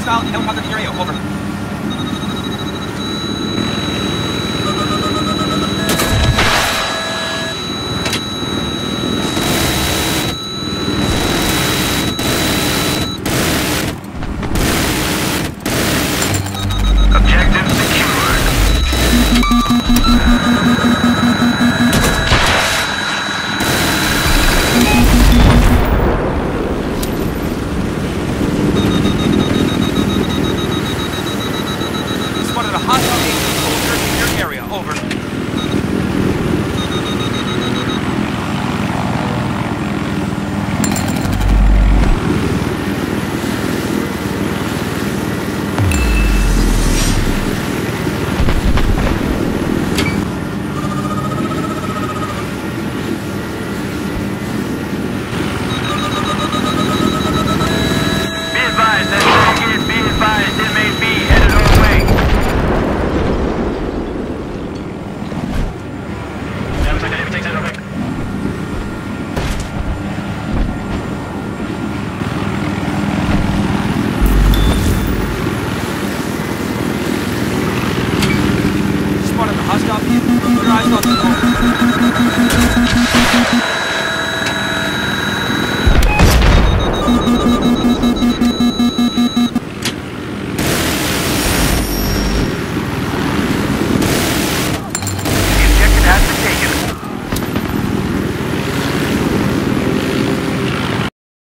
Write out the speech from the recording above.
Hostile helicopter in your AO. Over. Objective secured. Spotted a hostile AT soldier in your area. Over. Be advised, that's target. Be advised, inmate B headed our way. Yeah, looks like the enemy takes it over. Spotted a hostile vehicle. Keep your eyes on the road.